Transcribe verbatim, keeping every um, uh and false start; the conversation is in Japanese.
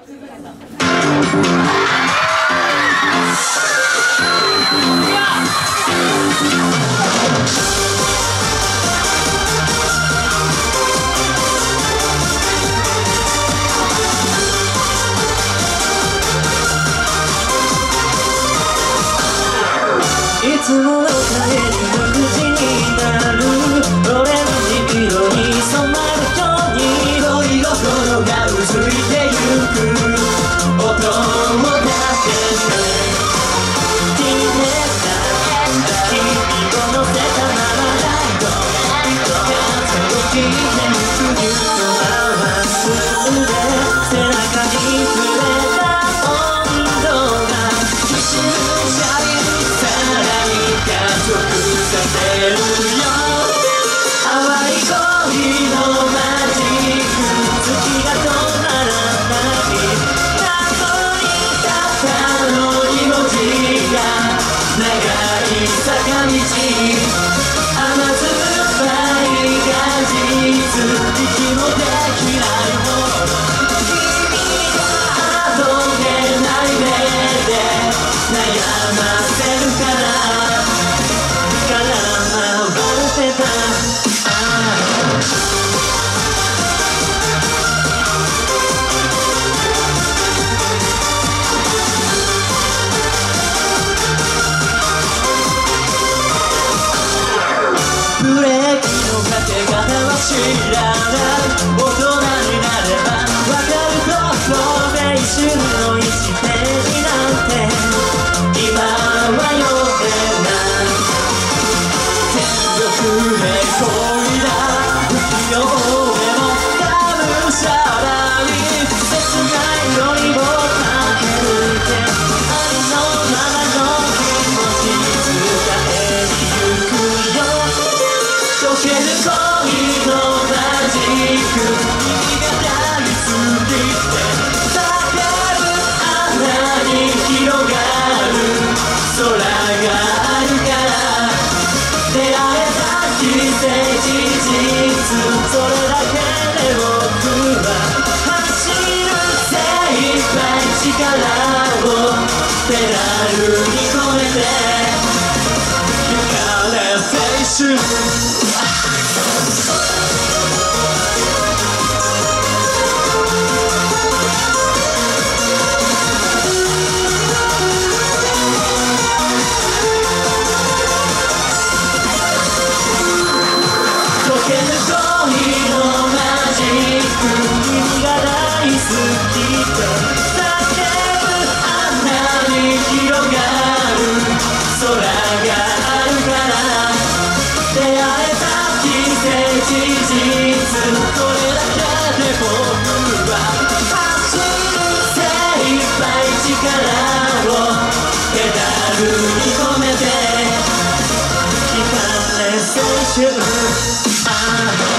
いつもの帰りの口になるオレンジ色に染まる今日に恋心がうずいてゆく音を立てて決めた君を乗せたままライド風を切ってゆくニュートまっすぐで背中に触れた温度が一瞬シャイ加速させるよ淡い恋のマジック月が止まらない過去にたったの命が長い坂道甘酸っぱい果実息もできないほど君があどけない目で悩ませるからブレーキのかけ方は知らない大人になればわかることで一瞬の一ページなんて今は読めない全力で漕いだ不器用でもがむしゃらに切ない色にを駆け抜けありのままの気持ち伝えに行くよ溶ける恋のマジック君が大好きで叫ぶ穴に広がる空があるから出会えた奇跡事実それだけで僕は走る精一杯力をペダルに込めて光れ青春君が大好きで叫ぶ穴に広がる空があるから出会えた奇跡事実これだけで僕は走る精一杯力をペダルに込めて光れ青春